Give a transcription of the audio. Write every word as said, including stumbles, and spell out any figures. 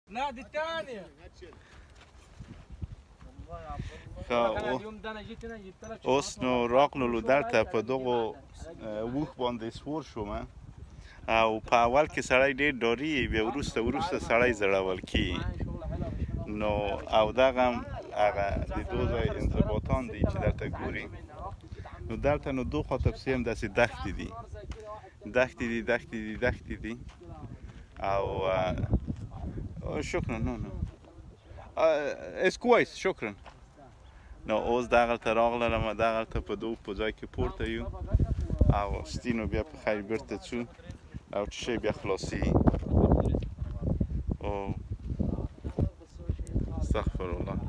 لا دي الثانية. اوس نو راغلو دلته په دغو وښ باندې سپور شوم او په اول کې سړی ډېر ډاري بیا وروسته وروسته سړی زړول کېږي نو او دغه هغه د دو ځای انضباطان دي چې درته ګوري نو دلته نو دو خواته پسې هم داسې دښتې دي دښتې دي دښتې دي دښتې دي او شکرا نو نو اس كويس شکرا نو اوس دغلته راغلم دغلته په دو په ځای کې پورته یو او ستینو بیا په خیر بیرته ځو او چې شی بیا خلاصېږي او استغفر الله